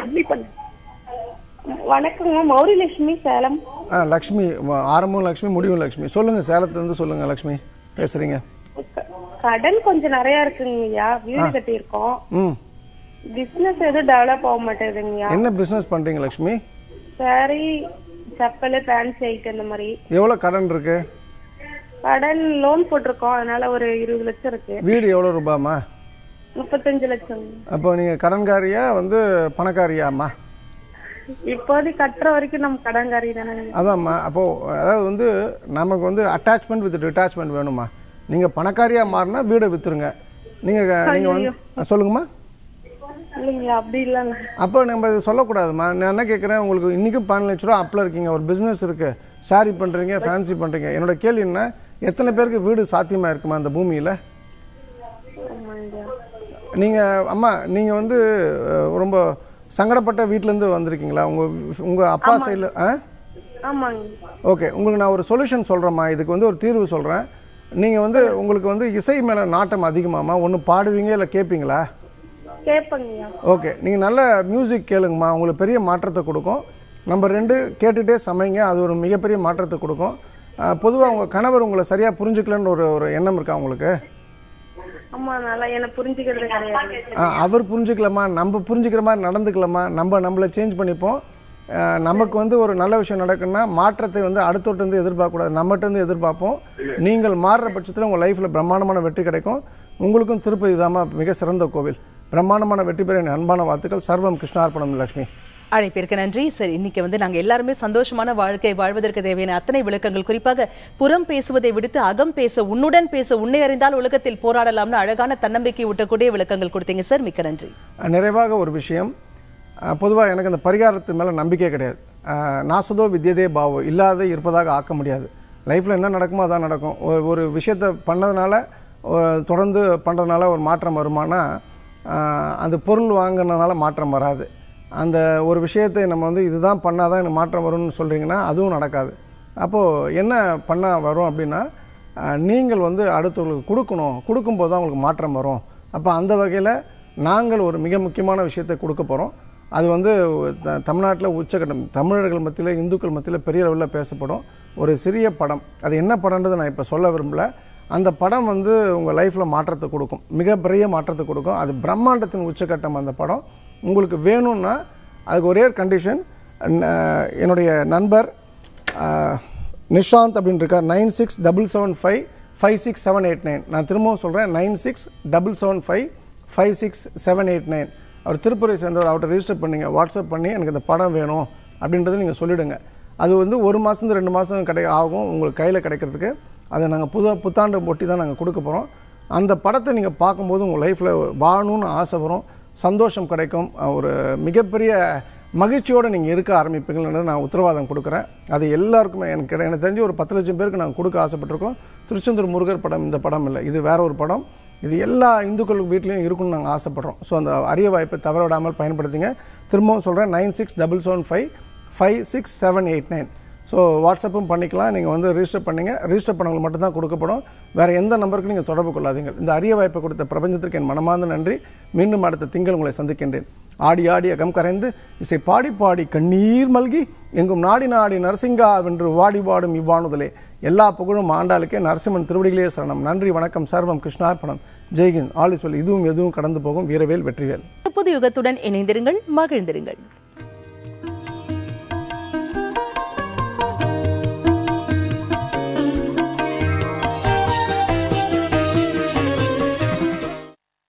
வணக்கங்க, மௌரி லட்சுமி, சேலம். ஆ லக்ஷ்மி, ஆரம்பம் லக்ஷ்மி, முடிவும் லக்ஷ்மி. சொல்லுங்க, சேலத்துலேருந்து சொல்லுங்க லக்ஷ்மி பேசுறீங்க. கடன் கொஞ்சம் நிறைய இருக்குங்கய்யா, வீடு கட்டி இருக்கோம். ம். பிசினஸ் எதுவும் டெவலப் ஆக மாட்டேங்குதுங்கய்யா. என்ன பிசினஸ் பண்றீங்க லக்ஷ்மி? சாரி, செப்பல், பேண்ட், ஷர்ட் அந்த மாதிரி. எவ்வளவு கடன் இருக்கு? கடன் லோன் போட்டிருக்கோம், அதனால ஒரு இருபது லட்சம் இருக்கு. வீடு எவ்வளவு ரூபாமா? முப்பத்தஞ்சு லட்சம். அப்போ நீங்க கடன்காரியா வந்து பணக்காரியாமா? இப்போது கட்டுற வரைக்கும் நம்ம கடன்காரி தானே. அதாம்மா. அப்போ அதாவது வந்து நமக்கு வந்து அட்டாச்மெண்ட் வித் டிட்டாச்மெண்ட் வேணுமா? நீங்க பணக்காரியா மாறினா வீடை வித்துருங்க. நீங்க நீங்க வந்து சொல்லுங்கம்மா. இல்லைங்க, அப்படி இல்லைங்க. அப்போ நம்ம இது சொல்லக்கூடாதுமா. நான் என்ன கேட்குறேன், உங்களுக்கு இன்றைக்கும் பதினஞ்சு லட்ச ரூபா அப்பில் இருக்கீங்க, ஒரு பிஸ்னஸ் இருக்குது, சாரி பண்ணுறீங்க, ஃபேன்சி பண்ணுறீங்க. என்னோட கேள்வி என்ன, எத்தனை பேருக்கு வீடு சாத்தியமாக இருக்குமா அந்த பூமியில்? நீங்கள் அம்மா, நீங்கள் வந்து ரொம்ப சங்கடப்பட்ட வீட்டிலேருந்து வந்திருக்கீங்களா? உங்கள் உங்கள் அப்பா சைடில்? ஆ ஆமாங்க. ஓகே, உங்களுக்கு நான் ஒரு சொல்யூஷன் சொல்கிறேம்மா. இதுக்கு வந்து ஒரு தீர்வு சொல்கிறேன். நீங்கள் வந்து உங்களுக்கு வந்து இசை மேலே நாட்டம் அதிகமாம்மா. ஒன்று பாடுவீங்க இல்லை கேட்பீங்களா? கேட்பேங்கய்யா. ஓகே, நீங்கள் நல்ல மியூசிக் கேளுங்கம்மா, உங்களுக்கு பெரிய மாற்றத்தை கொடுக்கும். நம்பர் ரெண்டு, கேட்டுகிட்டே சமைங்க, அது ஒரு மிகப்பெரிய மாற்றத்தை கொடுக்கும். பொதுவாக உங்கள் கணவர் உங்களை சரியாக புரிஞ்சுக்கலன்னு ஒரு ஒரு எண்ணம் இருக்கா உங்களுக்கு? அவர் புரிஞ்சுக்கலாமா, நம்ம புரிஞ்சுக்கிற மாதிரி நடந்துக்கலாமா, நம்ம நம்மளை சேஞ்ச் பண்ணிப்போம். நமக்கு வந்து ஒரு நல்ல விஷயம் நடக்குன்னா மாற்றத்தை வந்து அடுத்தோட்டு வந்து எதிர்பார்க்கக்கூடாது, நம்மகிட்ட வந்து எதிர்பார்ப்போம். நீங்கள் மாறுற பட்சத்தில் உங்கள் லைஃப்பில் பிரம்மாண்டமான வெற்றி கிடைக்கும். உங்களுக்கும் திருப்பதி தாமா மிக சிறந்த கோவில். பிரம்மாண்டமான வெற்றி பெற என் அன்பான வாழ்த்துக்கள். சர்வம் கிருஷ்ணார்ப்பணம் லக்ஷ்மி. அழைப்பிற்கு நன்றி. சரி, இன்னைக்கு வந்து நாங்க எல்லாருமே சந்தோஷமான வாழ்க்கை வாழ்வதற்கு தேவையான அத்தனை விளக்கங்கள், குறிப்பாக புறம் பேசுவதை விடுத்து அகம் பேச, உன்னுடன் பேச, உன்னை அறிந்தால் உலகத்தில் போராடலாம்னு அழகான தன்னம்பிக்கை ஊட்டக்கூடிய விளக்கங்கள் கொடுத்தீங்க சார். மிக்க நன்றி. நிறைவாக ஒரு விஷயம், பொதுவாக எனக்கு அந்த பரிகாரத்து மேலே நம்பிக்கை கிடையாது. நாசுதோ வித்யதே பாவோ, இல்லாத இருப்பதாக ஆக்க முடியாது. லைஃப்பில் என்ன நடக்குமோ அதான் நடக்கும். ஒரு விஷயத்தை பண்ணதுனால தொடர்ந்து பண்ணுறதுனால ஒரு மாற்றம் வருமானா, அந்த பொருள் வாங்கினதுனால மாற்றம் வராது. அந்த ஒரு விஷயத்தை நம்ம வந்து இதுதான் பண்ணால் தான் எனக்கு மாற்றம் வரும்னு சொல்கிறீங்கன்னா அதுவும் நடக்காது. அப்போது என்ன பண்ணால் வரும் அப்படின்னா, நீங்கள் வந்து அடுத்தவங்களுக்கு கொடுக்கணும், கொடுக்கும்போது தான் உங்களுக்கு மாற்றம் வரும். அப்போ அந்த வகையில் நாங்கள் ஒரு மிக முக்கியமான விஷயத்தை கொடுக்க போகிறோம். அது வந்து தமிழ்நாட்டில் உச்சகட்டம், தமிழர்கள் மத்தியில், இந்துக்கள் மத்தியில் பெரிய அளவில் பேசப்படும் ஒரு சிறிய படம். அது என்ன படம்ன்றது நான் இப்போ சொல்ல விரும்பலை. அந்த படம் வந்து உங்கள் லைஃப்பில் மாற்றத்தை கொடுக்கும், மிகப்பெரிய மாற்றத்தை கொடுக்கும். அது பிரம்மாண்டத்தின் உச்சகட்டம். அந்த படம் உங்களுக்கு வேணும்னா அதுக்கு ஒரே கண்டிஷன், என்னுடைய நண்பர் நிஷாந்த் அப்படின்னு இருக்கார், nine six double seven five five six seven eight nine நான் திரும்பவும் சொல்கிறேன், nine six double seven five five six seven eight nine அவர் திருப்பூரை சேர்ந்தவர். அவர்கிட்ட ரிஜிஸ்டர் பண்ணிங்க, வாட்ஸ்அப் பண்ணி எனக்கு இந்த படம் வேணும் அப்படின்றத நீங்கள் சொல்லிவிடுங்க. அது வந்து ஒரு மாதத்துலேருந்து ரெண்டு மாதம் கிடை ஆகும் உங்களுக்கு கையில் கிடைக்கிறதுக்கு. அதை நாங்கள் புது புத்தாண்டு ஒட்டி தான் நாங்கள் கொடுக்க போகிறோம். அந்த படத்தை நீங்கள் பார்க்கும்போது உங்கள் லைஃப்பில் வாழணும்னு ஆசை வரும், சந்தோஷம் கிடைக்கும், ஒரு மிகப்பெரிய மகிழ்ச்சியோடு நீங்கள் இருக்க ஆரம்பிப்பீங்கன்னு நான் உத்தரவாதம் கொடுக்குறேன். அது எல்லாருக்குமே எனக்கு எனக்கு தெரிஞ்சு ஒரு பத்து லட்சம் பேருக்கு நாங்கள் கொடுக்க ஆசைப்பட்டிருக்கோம். திருச்செந்தூர் முருகர் படம் இந்த படம் இல்லை, இது வேற ஒரு படம். இது எல்லா இந்துக்கள் வீட்லேயும் இருக்குன்னு நாங்கள் ஆசைப்பட்றோம். ஸோ அந்த அரிய வாய்ப்பை தவற விடாமல் பயன்படுத்திங்க. திரும்பவும் சொல்கிறேன், nine six double seven five five six seven eight nine so வாட்ஸ்அப்பும் பண்ணிக்கலாம். நீங்கள் வந்து ரிஜிஸ்டர் பண்ணிங்க, ரிஜிஸ்டர் பண்ணவங்களுக்கு மட்டும்தான் கொடுக்கப்படும், வேறு எந்த நம்பருக்கு நீங்கள் தொடர்பு கொள்ளாதீங்க. இந்த அரிய வாய்ப்பை கொடுத்த பிரபஞ்சத்திற்கு என் மனமார்ந்த நன்றி. மீண்டும் அடுத்த திங்கள் உங்களை சந்திக்கின்றேன். ஆடி ஆடி அகம் கரைந்து இசை பாடி பாடி கண்ணீர் மல்கி எங்கும் நாடி நாடி நரசிங்கா வென்று வாடி பாடும் இவ்வாணுதலே. எல்லா புகழும் ஆண்டாளுக்கே, நரசிம்மன் திருவடிகளே சரணம். நன்றி, வணக்கம், சர்வம் கிருஷ்ணார்ப்பணம். Jai Hind, all is well. இதுவும் எதுவும் கடந்து போகும். வீரவேல் வெற்றிவேல். புது யுகத்துடன் இணைந்திருங்கள், மகிழ்ந்திருங்கள்.